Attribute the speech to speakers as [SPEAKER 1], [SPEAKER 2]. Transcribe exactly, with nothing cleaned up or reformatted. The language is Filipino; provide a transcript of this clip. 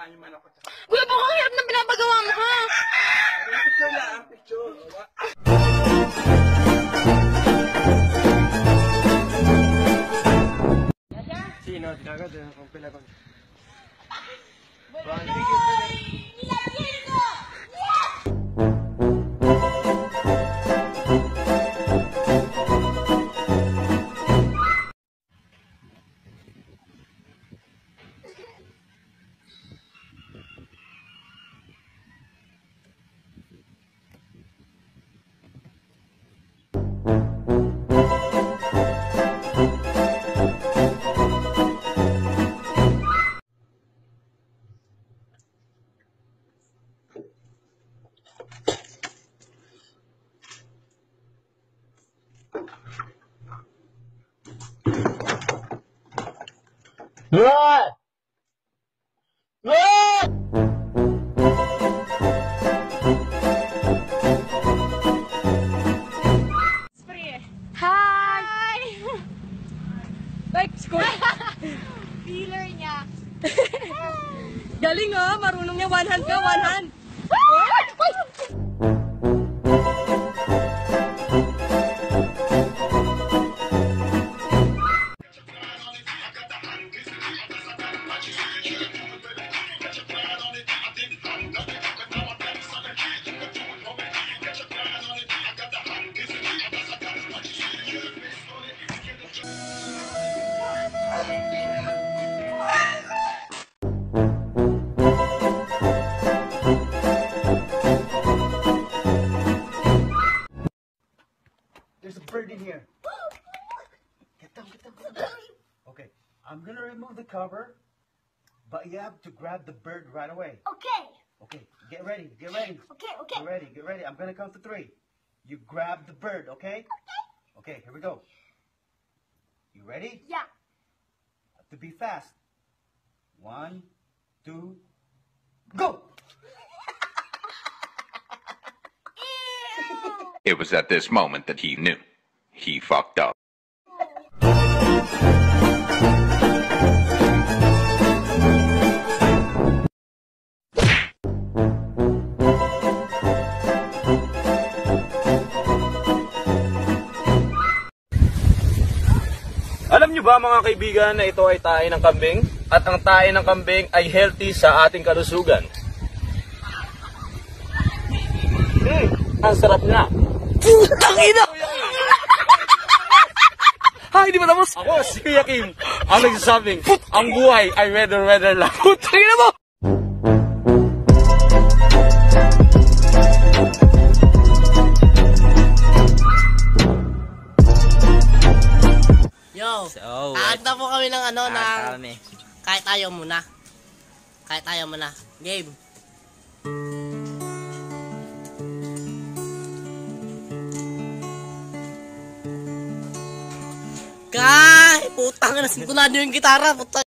[SPEAKER 1] Saan yung manok ko?
[SPEAKER 2] Kuya, baka ang hirap ng pinapagawa mo, ha?
[SPEAKER 1] Picture lang, picture. Sino? Tinagad yung Compilation.
[SPEAKER 3] What? What?
[SPEAKER 2] Hi! Like, school.
[SPEAKER 4] Dealer niya.
[SPEAKER 2] Galing, ha? Marunong niya. One hand ka, one hand.
[SPEAKER 1] There's a bird in here. Get down, get down, get down. Okay, I'm gonna remove the cover, but you have to grab the bird right away.
[SPEAKER 4] Okay.
[SPEAKER 1] Okay, get ready, get ready.
[SPEAKER 4] Okay, okay.
[SPEAKER 1] Get ready, get ready. I'm gonna count to three. You grab the bird, okay? Okay, here we go. You ready?
[SPEAKER 4] Yeah.
[SPEAKER 1] Have to be fast. One, two, go!
[SPEAKER 5] It was at this moment that he knew. He fucked up.
[SPEAKER 3] Alam nyo ba mga kaibigan na ito ay tae ng kambing? At ang tae ng kambing ay healthy sa ating kalusugan. Hmm, ang sarap na. Putang ina! Hay, di ba tapos? Ako, si Kuya Kim, ang nagsasabing, ang buhay ay weather-weather lang. Putang ina mo!
[SPEAKER 6] Yo,
[SPEAKER 7] So,
[SPEAKER 6] kakanta po kami ng ano na
[SPEAKER 7] kami.
[SPEAKER 6] kahit ayaw muna. Kahit ayaw muna. Game. Kay, putang na, sintonado yung gitara, putang.